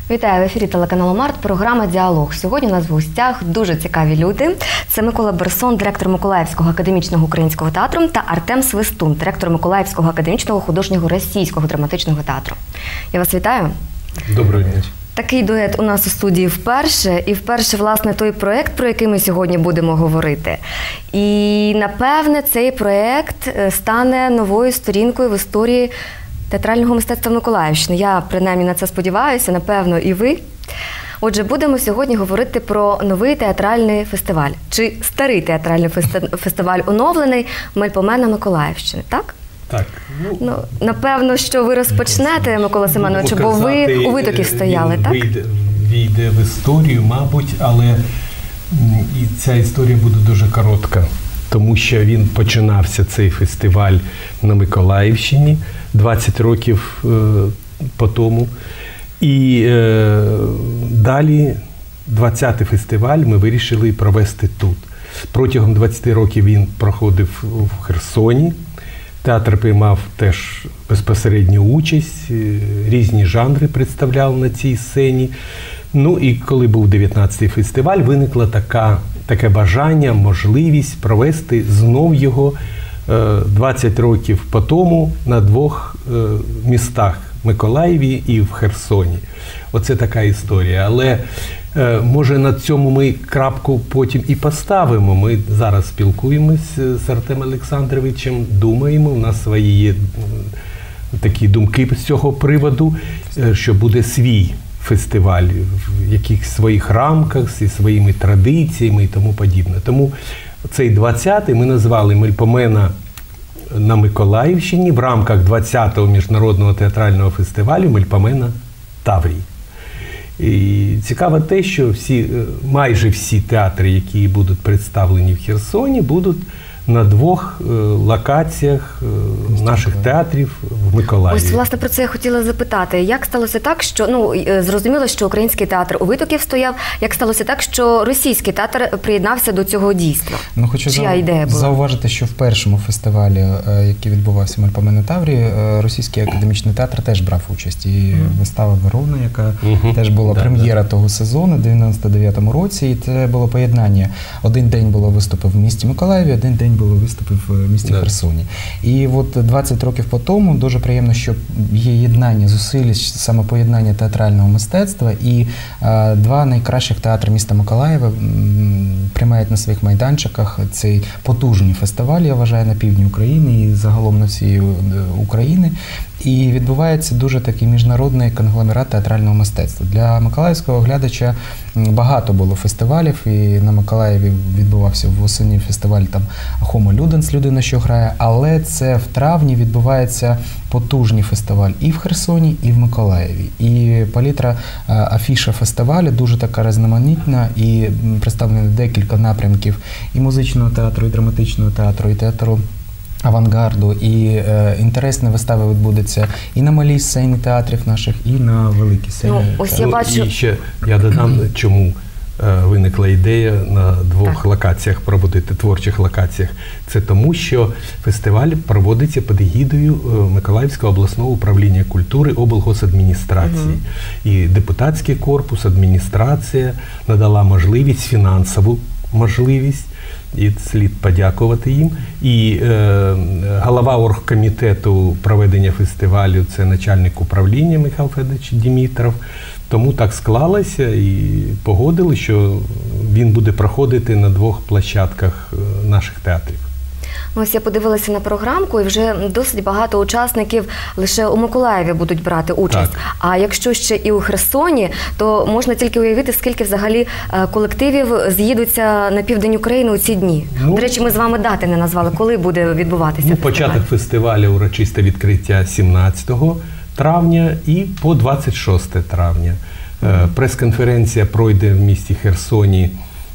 Вітаю, в ефірі телеканалу Март, програма «Діалог». Сьогодні у нас в гостях дуже цікаві люди. Це Микола Берсон, директор Миколаївського академічного українського театру, та Артем Свистун, директор Миколаївського академічного художнього російського драматичного театру. Я вас вітаю. Доброго дня. Такий дует у нас у студії вперше. І вперше, власне, той проєкт, про який ми сьогодні будемо говорити. І, напевне, цей проєкт стане новою сторінкою в історії театрального мистецтва Миколаївщини. Я, принаймні, на це сподіваюся, напевно, і ви. Отже, будемо сьогодні говорити про новий театральний фестиваль. Чи старий театральний фестиваль оновлений «Мельпомена Миколаївщини», так? Так. Ну, напевно, що ви розпочнете, Микола Семенович, бо ви у Витоків стояли, так? Війде в історію, мабуть, але і ця історія буде дуже коротка, тому що він починався, цей фестиваль, на Миколаївщині 20 років по тому. І далі 20-й фестиваль ми вирішили провести тут. Протягом 20 років він проходив в Херсоні. Театр приймав теж безпосередню участь, різні жанри представляв на цій сцені. Ну і коли був 19-й фестиваль, виникло таке бажання, можливість провести знов його 20 років по тому на двох містах – Миколаєві і в Херсоні. Оце така історія. Але може на цьому ми крапку потім і поставимо. Ми зараз спілкуємось з Артемом Олександровичем, думаємо, у нас свої є такі думки з цього приводу, що буде свій фестиваль в якихось своїх рамках, зі своїми традиціями і тому подібне. Тому цей 20-й ми назвали «Мельпомена на Миколаївщині» в рамках 20-го міжнародного театрального фестивалю «Мельпомена Таврій». І цікаво те, що майже всі театри, які будуть представлені в Херсоні, будуть на двох локаціях наших театрів в Миколаєві. Ось, власне, про це я хотіла запитати. Як сталося так, що, зрозуміло, що український театр у Витоків стояв, як сталося так, що російський театр приєднався до цього дійства? Хочу зауважити, що в першому фестивалі, який відбувався в Мельпомені Таврії, Російський академічний театр теж брав участь. І вистава «Верона», яка теж була прем'єра того сезону, в 99-му році, і це було поєднання. Один день було виступи в місті Миколаєві, один день було виступи в місті Херсоні. І от 20 років по тому дуже приємно, що є єднання зусиль, саме поєднання театрального мистецтва, і два найкращих театри міста Миколаєва приймають на своїх майданчиках цей потужний фестиваль, я вважаю, на півдні України і загалом на всій Україні. І відбувається дуже такий міжнародний конгломерат театрального мистецтва. Для миколаївського глядача багато було фестивалів, і на Миколаєві відбувався восени фестиваль там «Хомо Люденс», «Людина, що грає», але це в травні відбувається потужний фестиваль і в Херсоні, і в Миколаєві. І палітра, афіша фестивалю дуже така різноманітна, і представлено декілька напрямків і музичного театру, і драматичного театру, і театру авангарду, і інтересні вистави відбудуться і на малій сцені театрів наших, і на великій сцені. Ось я бачу... І ще я додам, чому виникла ідея на двох локаціях проводити, творчих локаціях. Це тому, що фестиваль проводиться під егідою Миколаївського обласного управління культури облгосадміністрації. І депутатський корпус, адміністрація надала можливість, фінансову можливість, і слід подякувати їм. І голова оргкомітету проведення фестивалю – це начальник управління Михайло Федорович Дімітров. Тому так склалося і погодили, що він буде проходити на двох площадках наших театрів. Ось я подивилася на програмку, і вже досить багато учасників лише у Миколаєві будуть брати участь. Так. А якщо ще і у Херсоні, то можна тільки уявити, скільки взагалі колективів з'їдуться на південь України у ці дні. До речі, ми з вами дати не назвали, коли буде відбуватися фестиваль. Початок фестивалю, урочисте відкриття 17 травня і по 26 травня. Прес-конференція пройде в місті Херсоні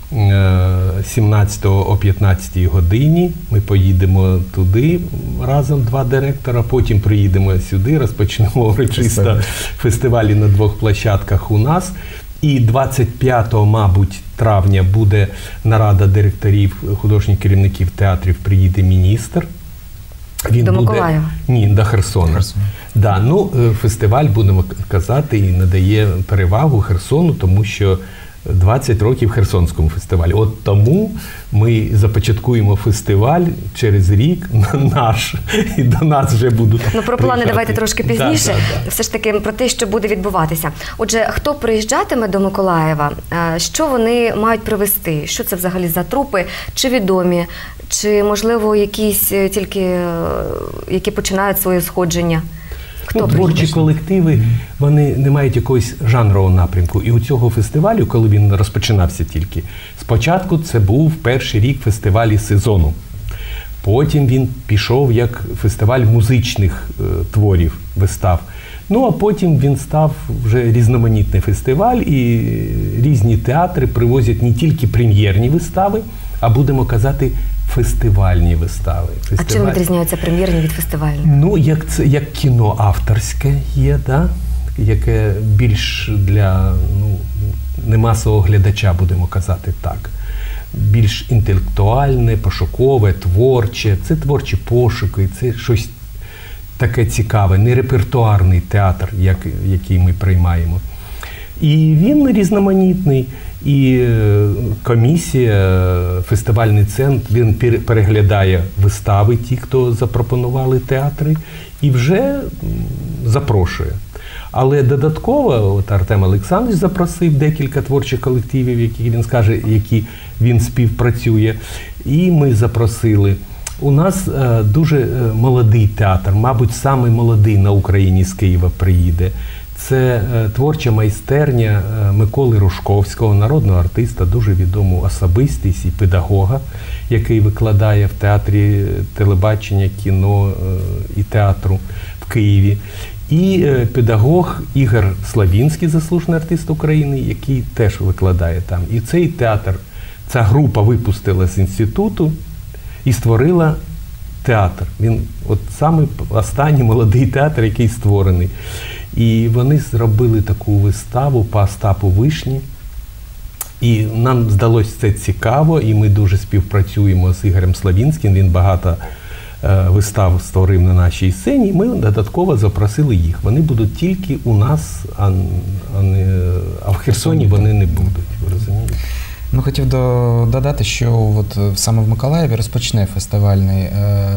17-го о 15-й годині. Ми поїдемо туди разом, два директора, потім приїдемо сюди, розпочнемо урочисто фестивалі на двох площадках у нас. І 25-го, мабуть, травня буде нарада директорів, художніх керівників театрів, приїде міністр До Миколаєва? Ні, до Херсона. Да, ну, фестиваль, будемо казати, і надає перевагу Херсону, тому що 20 років Херсонському фестивалю. От тому ми започаткуємо фестиваль через рік наш, і до нас вже будуть про плани приїжджати. давайте трошки пізніше. Все ж таки про те, що буде відбуватися. Отже, хто приїжджатиме до Миколаєва, що вони мають привезти? Що це взагалі за трупи? Чи відомі? Чи, можливо, якісь тільки, які починають своє сходження? Творчі колективи, вони не мають якогось жанрового напрямку. І у цього фестивалю, коли він розпочинався тільки, спочатку це був перший рік фестивалю сезону. Потім він пішов як фестиваль музичних творів, вистав. Ну, а потім він став вже різноманітний фестиваль, і різні театри привозять не тільки прем'єрні вистави, а, будемо казати, фестивальні вистави. А чим відрізняються прем'єрні від фестивальних? Ну, як кіно авторське є, да? Яке більш для немасового глядача, будемо казати так. Більш інтелектуальне, пошукове, творче. Це творчі пошуки, це щось таке цікаве, не репертуарний театр, який ми приймаємо. І він різноманітний. І комісія, фестивальний центр, він переглядає вистави, ті, хто запропонували театри, і вже запрошує. Але додатково, от Артем Олександрович запросив декілька творчих колективів, які він скаже, які він співпрацює. І ми запросили. У нас дуже молодий театр, мабуть, самий молодий на Україні з Києва приїде. Це творча майстерня Миколи Рушковського, народного артиста, дуже відому особистість і педагога, який викладає в театрі телебачення, кіно і театру в Києві. І педагог Ігор Славінський, заслужений артист України, який теж викладає там. І цей театр, ця група випустила з інституту і створила театр. Він от самий останній молодий театр, який створений. І вони зробили таку виставу по Остапу Вишні. І нам здалося це цікаво, і ми дуже співпрацюємо з Ігорем Славінським. Він багато вистав створив на нашій сцені. Ми додатково запросили їх. Вони будуть тільки у нас, а в Херсоні вони не будуть. Ви розумієте? Ну, хотів додати, що от саме в Миколаєві розпочне фестивальний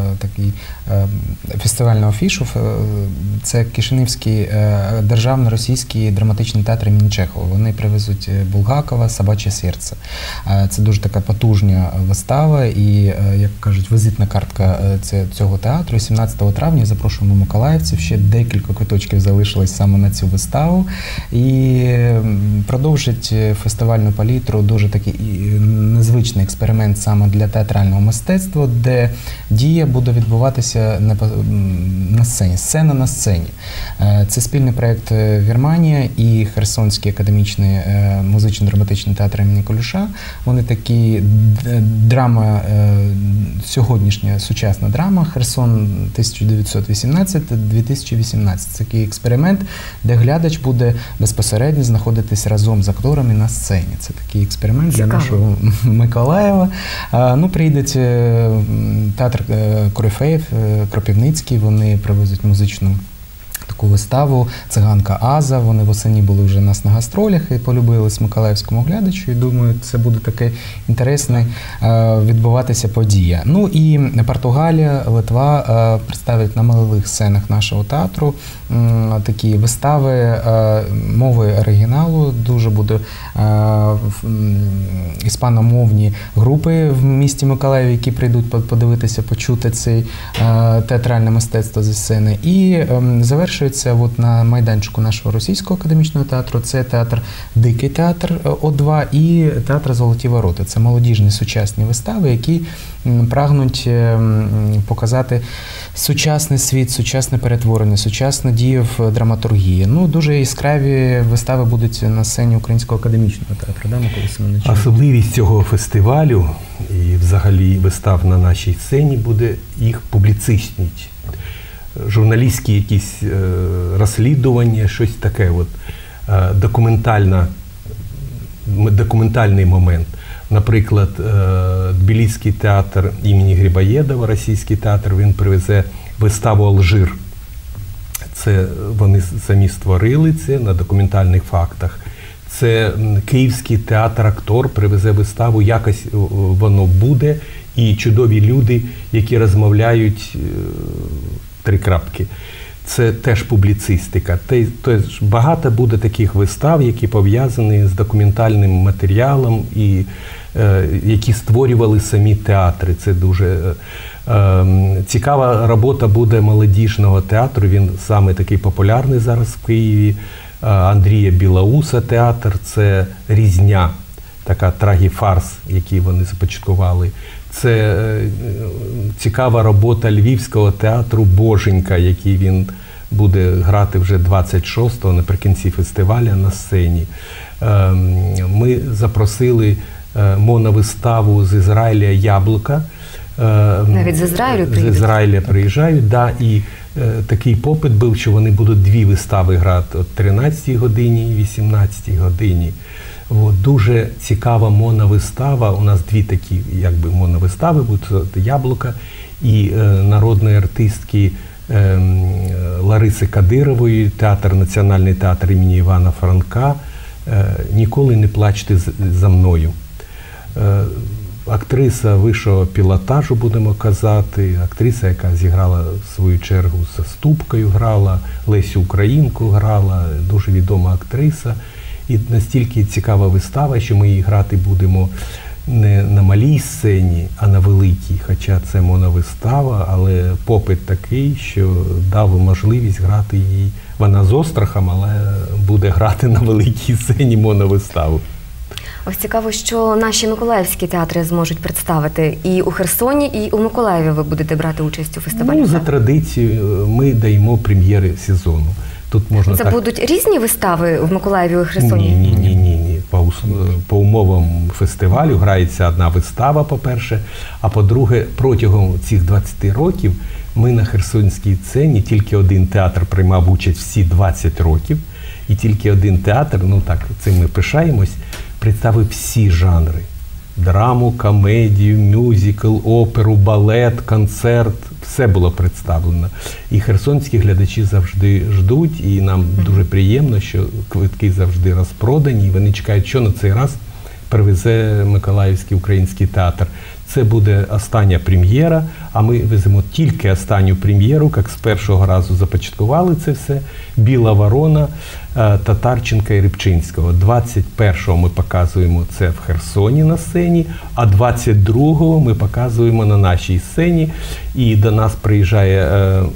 фестивальну афішу. Це Кишинівський державний російський драматичний театр імені Чехова. Вони привезуть Булгакова «Собаче серце». Це дуже така потужна вистава і, як кажуть, візитна картка цього театру. 17 травня запрошуємо миколаївців. Ще декілька квиточків залишилось саме на цю виставу. І продовжить фестивальну палітру дуже такий незвичний експеримент саме для театрального мистецтва, де дія буде відбуватися на сцені, сцена на сцені. Це спільний проєкт Вірманія і Херсонський академічний музично-драматичний театр імені Колюша. Вони такі драма, сьогоднішня сучасна драма Херсон 1918-2018. Це такий експеримент, де глядач буде безпосередньо знаходитись разом з акторами на сцені. Це такий експеримент для нашого Миколаєва. Ну, приїдуть театр корифеїв, Кропивницький, вони привезуть музичну таку виставу «Циганка Аза». Вони восені були вже у нас на гастролях і полюбились миколаївському глядачу. І думаю, це буде таке інтересне відбуватися подія. Ну і Португалія, Литва представлять на малих сценах нашого театру такі вистави мови оригіналу. Дуже буде іспаномовні групи в місті Миколаєві, які прийдуть подивитися, почути це театральне мистецтво зі сцени. І завершується от на майданчику нашого російського академічного театру. Це театр «Дикий театр» О2 і театр «Золоті ворота». Це молодіжні сучасні вистави, які прагнуть показати сучасний світ, сучасне перетворення, сучасну дію в драматургії. Ну, дуже яскраві вистави будуть на сцені Українського академічного театру. Да, Микола Семенович? Особливість цього фестивалю і взагалі вистав на нашій сцені буде їх публіцистність. Журналістські якісь розслідування, щось таке, от, документальний момент. Наприклад, Тбіліський театр імені Грибоєдова, російський театр, він привезе виставу «Алжир». Це вони самі створили це на документальних фактах. Це Київський театр-актор привезе виставу, якось воно буде, і чудові люди, які розмовляють три крапки. Це теж публіцистика. Тож багато буде таких вистав, які пов'язані з документальним матеріалом і які створювали самі театри. Це дуже цікава робота буде молодіжного театру. Він саме такий популярний зараз в Києві. Андрія Білоуса театр – це «Різня», така трагіфарс, який вони започаткували. Це цікава робота Львівського театру «Боженька», який він буде грати вже 26-го наприкінці фестивалю на сцені. Ми запросили моновиставу з Ізраїля «Яблука». Навіть з Ізраїлю приїдуть? З Ізраїля приїжджають, да, і такий попит був, що вони будуть дві вистави грати о 13-й годині і 18-й годині. От, дуже цікава моновистава. У нас дві такі якби моновистави будуть «Яблука» і народної артистки Лариси Кадирової, Національний театр імені Івана Франка «Ніколи не плачте за мною». Актриса вищого пілотажу, будемо казати, актриса, яка зіграла в свою чергу з Ступкою, грала, Лесю Українку грала, дуже відома актриса. І настільки цікава вистава, що ми її грати будемо не на малій сцені, а на великій. Хоча це моновистава, але попит такий, що дав можливість грати її. Вона з острахом, але буде грати на великій сцені моновиставу. Ось цікаво, що наші миколаївські театри зможуть представити. І у Херсоні, і у Миколаєві ви будете брати участь у фестивалі? Ну, за традицією ми даємо прем'єри сезону. Тут можна це будуть різні вистави в Миколаєві і у Херсоні? Ні. По умовам фестивалю грається одна вистава, по-перше, а по-друге, протягом цих 20 років ми на херсонській сцені, тільки один театр приймав участь всі 20 років, і тільки один театр, ну так, цим ми пишаємось, представив всі жанри. Драму, комедію, мюзикл, оперу, балет, концерт. Все було представлено. І херсонські глядачі завжди ждуть, і нам дуже приємно, що квитки завжди розпродані, і вони чекають, що на цей раз привезе Миколаївський український театр. Це буде остання прем'єра, а ми веземо тільки останню прем'єру, як з першого разу започаткували це все. «Біла ворона» Татарченка і Рибчинського. 21-го ми показуємо це в Херсоні на сцені, а 22-го ми показуємо на нашій сцені. І до нас приїжджає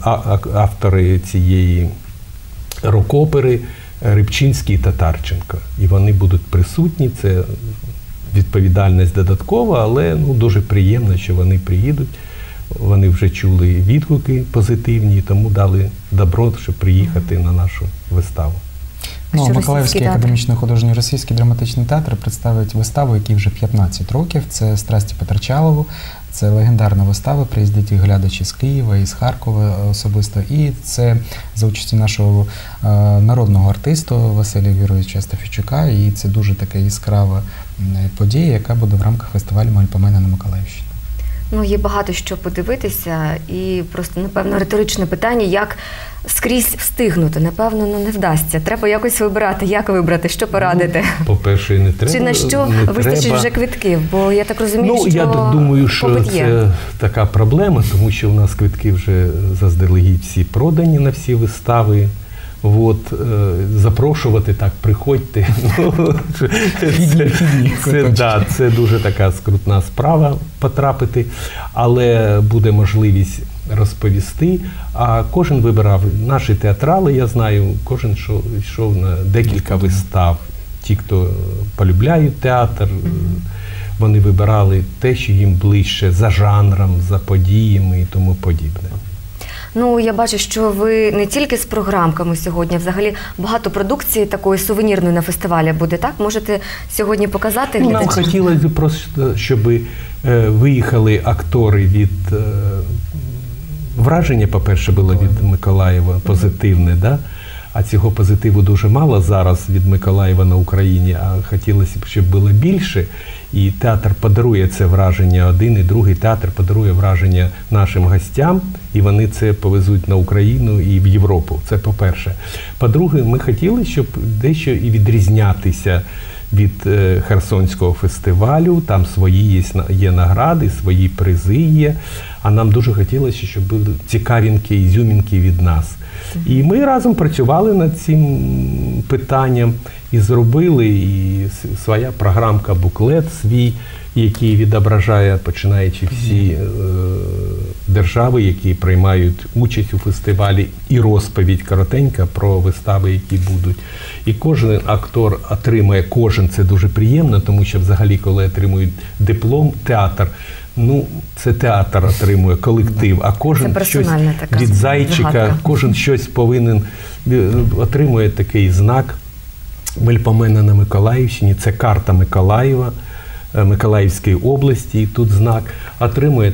автори цієї рок-опери Рибчинський і Татарченко. І вони будуть присутні. Це відповідальність додаткова, але дуже приємно, що вони приїдуть. Вони вже чули відгуки позитивні, тому дали добро, щоб приїхати на нашу виставу. Миколаївський академічний художній російський драматичний театр представить виставу, якій вже 15 років. Це «Страсті Петричалову». Це легендарна вистава. Приїздять і глядачі з Києва, і з Харкова особисто. І це за участі нашого народного артисту Василія Віровича Стафійчука. І це дуже така яскрава подія, яка буде в рамках фестивалю «Мальпомена» на Миколаївщині. Ну, є багато що подивитися, і просто, напевно, риторичне питання, як скрізь встигнути. Напевно, не вдасться. Треба якось вибирати. Як вибрати? Що порадити? По-перше, не треба. Чи на що вистачить вже квитків? Бо я так розумію, що я думаю, що це така проблема, тому що у нас квитки вже заздалегідь всі продані на всі вистави. От, запрошувати так, приходьте. Це дуже така скрутна справа потрапити, але буде можливість розповісти. А кожен вибирав. Наші театрали, я знаю, кожен йшов на декілька вистав. Ті, хто полюбляють театр, вони вибирали те, що їм ближче, за жанром, за подіями і тому подібне. Ну, я бачу, що ви не тільки з програмками сьогодні, взагалі багато продукції такої сувенірної на фестивалі буде, так? Можете сьогодні показати глядачам? Нам хотілося просто, щоб виїхали актори від... Враження, по-перше, було від Миколаєва позитивне, да? А цього позитиву дуже мало зараз від Миколаєва на Україні, а хотілося б, щоб було більше. І театр подарує це враження, один і другий театр подарує враження нашим гостям, і вони це повезуть на Україну і в Європу. Це по-перше. По-друге, ми хотіли, щоб дещо і відрізнятися від Херсонського фестивалю, там свої є награди, свої призи є, а нам дуже хотілося, щоб були цікавинки, ізюмінки від нас. І ми разом працювали над цим питанням і зробили і своя програмка, буклет свій, який відображає, починаючи всі держави, які приймають участь у фестивалі, і розповідь коротенька про вистави, які будуть. І кожен актор отримує, це дуже приємно, тому що взагалі, коли отримують диплом, театр, це театр отримує, колектив, а кожен щось від зайчика, кожен щось повинен, отримує такий знак. Мельпомена на Миколаївщині, це карта Миколаєва, Миколаївської області, і тут знак, отримує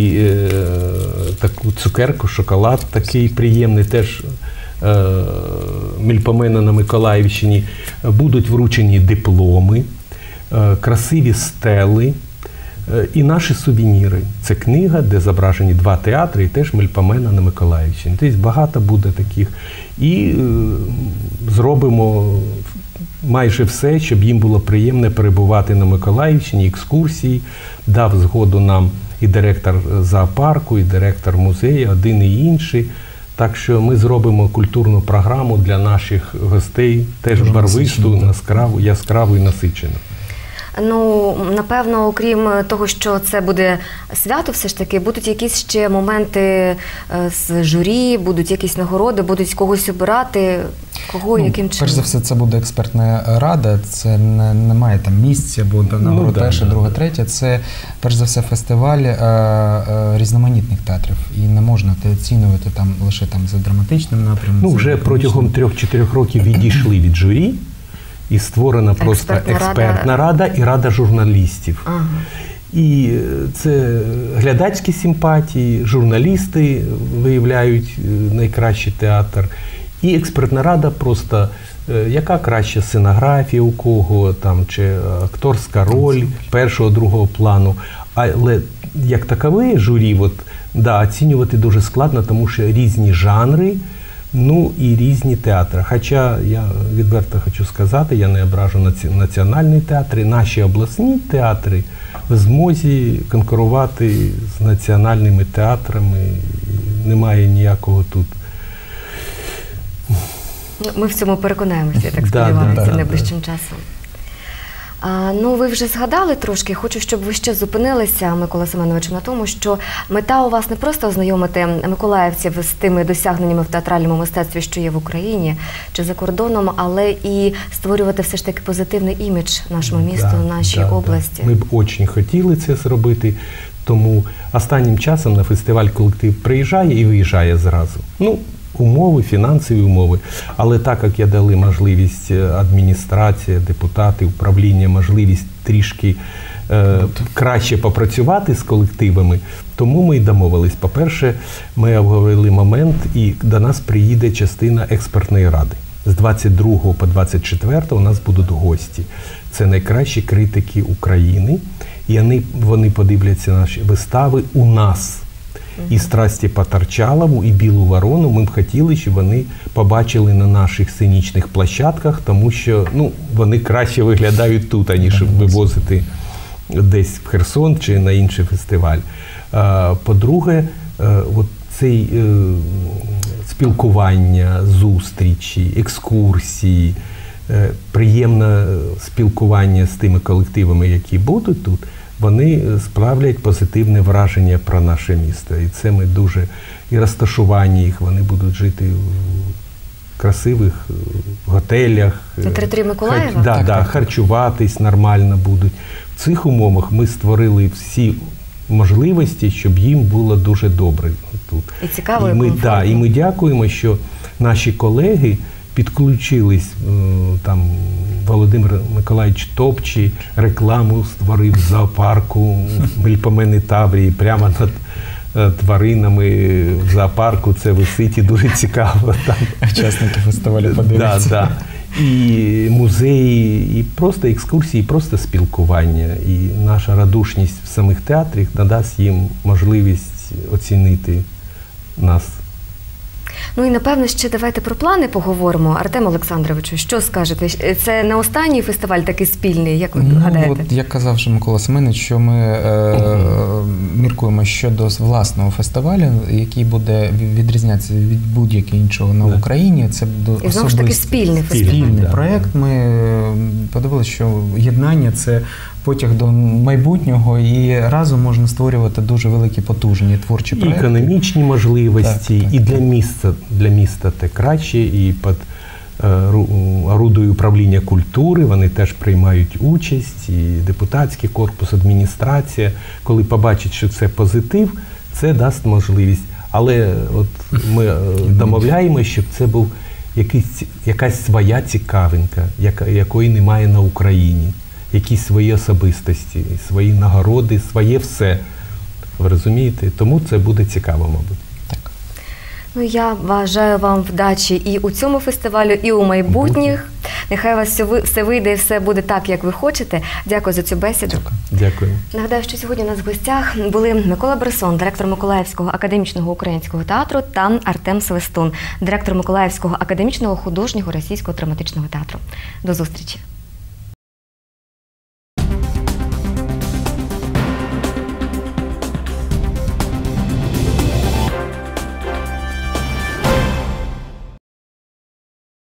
таку цукерку, шоколад такий приємний, теж Мельпомена на Миколаївщині, будуть вручені дипломи, красиві стели і наші сувеніри. Це книга, де зображені 2 театри, і теж Мельпомена на Миколаївщині. Тобто багато буде таких. І зробимо майже все, щоб їм було приємно перебувати на Миколаївщині, екскурсії. Дав згоду нам і директор зоопарку, і директор музею, один і інший. Так що ми зробимо культурну програму для наших гостей, теж барвисту, яскраву і насичену. Напевно, окрім того, що це буде свято, все ж таки, будуть якісь ще моменти з журі, будуть якісь нагороди, будуть когось обирати, кого, яким чином? Перш за все, це буде експертна рада, це немає там місця, буде нагорода перша, друга, третя. Це, перш за все, фестиваль різноманітних театрів. І не можна оцінювати там лише за драматичним напрямом. Вже протягом 3-4 років відійшли від журі. І створена просто експертна рада і рада журналістів. Ага. І це глядацькі симпатії, журналісти виявляють найкращий театр. І експертна рада просто, яка краща сценографія у кого, чи акторська роль першого, другого плану. Але як такове журі, оцінювати дуже складно, тому що різні жанри, і різні театри. Хоча я відверто хочу сказати, я не ображу національні театри, наші обласні театри в змозі конкурувати з національними театрами. Немає ніякого тут. Ми в цьому переконаємося, я так сподіваюся, найближчим часом. Ви вже згадали трошки, хочу, щоб ви ще зупинилися, Микола Семеновичу, на тому, що мета у вас не просто ознайомити миколаївців з тими досягненнями в театральному мистецтві, що є в Україні чи за кордоном, але і створювати все ж таки позитивний імідж нашому місту, нашій області. Ми б дуже хотіли це зробити, тому останнім часом на фестиваль колектив приїжджає і виїжджає зразу. Умови, фінансові умови. Але так, як я дали можливість адміністрація, депутати, управління, можливість трішки краще попрацювати з колективами, тому ми й домовились. По-перше, ми обговорили момент, і до нас приїде частина експертної ради. З 22 по 24 у нас будуть гості. Це найкращі критики України, і вони подивляться наші вистави у нас. І «Страсті по Торчалову», і «Білу ворону» ми б хотіли, щоб вони побачили на наших сценічних площадках, тому що вони краще виглядають тут, аніж вивозити десь в Херсон чи на інший фестиваль. По-друге, цей спілкування, зустрічі, екскурсії, приємне спілкування з тими колективами, які будуть тут, вони справлять позитивне враження про наше місто. І це ми дуже, і розташування їх, вони будуть жити в красивих готелях. На території Миколаєва? Так, харчуватись нормально будуть. В цих умовах ми створили всі можливості, щоб їм було дуже добре тут. І цікаво, і комфортно. І ми дякуємо, що наші колеги підключились, Володимир Миколаївич Топчий рекламу створив в зоопарку Мельпомени Таврії прямо тваринами в зоопарку, це висить і дуже цікаво. Там. Учасники фестивалю подивляться. Да. І музеї, і просто екскурсії, і просто спілкування. І наша радушність в самих театрах надасть їм можливість оцінити нас. Ну і, напевно, ще давайте про плани поговоримо. Артем Олександровичу, що скажете? Це не останній фестиваль такий спільний, як ви гадаєте? От, як казав вже Микола Семенович, що ми міркуємо щодо власного фестивалю, який буде відрізнятися від будь-якого іншого на Україні. Це буде і знову ж таки спільний фестиваль. Спільний проєкт. Ми подивилися, що єднання – це потяг до майбутнього, і разом можна створювати дуже великі, потужні творчі проєкти. І економічні можливості, так. І для міста те краще, і під орудою управління культури вони теж приймають участь, і депутатський корпус, адміністрація. Коли побачать, що це позитив, це дасть можливість. Але от ми домовляємося, щоб це був якась своя цікавинка, якої немає на Україні. Якісь свої особистості, свої нагороди, своє все. Ви розумієте? Тому це буде цікаво, мабуть. Так. Ну, я бажаю вам вдачі і у цьому фестивалю, і у майбутніх. Нехай у вас все вийде і все буде так, як ви хочете. Дякую за цю бесіду. Дякую. Нагадаю, що сьогодні у нас в гостях були Микола Бресон, директор Миколаївського академічного українського театру, та Артем Свистун, директор Миколаївського академічного художнього російського драматичного театру. До зустрічі.